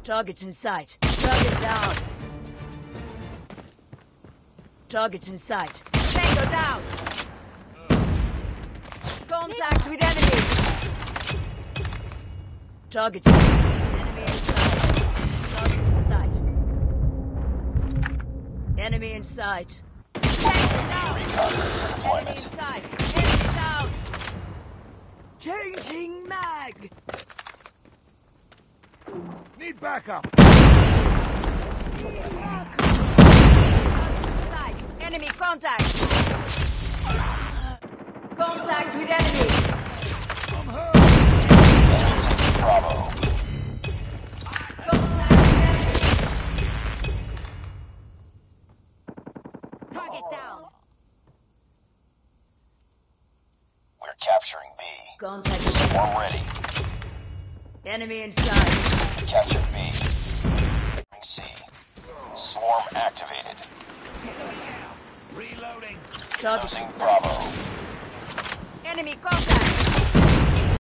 Target in sight. Target down. Target in sight. Tango down. Contact with enemy. Target. Enemy in sight. Target in sight. Enemy in sight. Tango down. Enemy in sight. Enemy down. Changing mag. Need backup. Enemy contact. Contact with enemy. I'm hurt. Bravo. Contact with enemy. Target down. We're capturing B. Contact. Swarm ready. Enemy inside. Capture B. C. Swarm activated. Reloading. Target Losing inside. Bravo.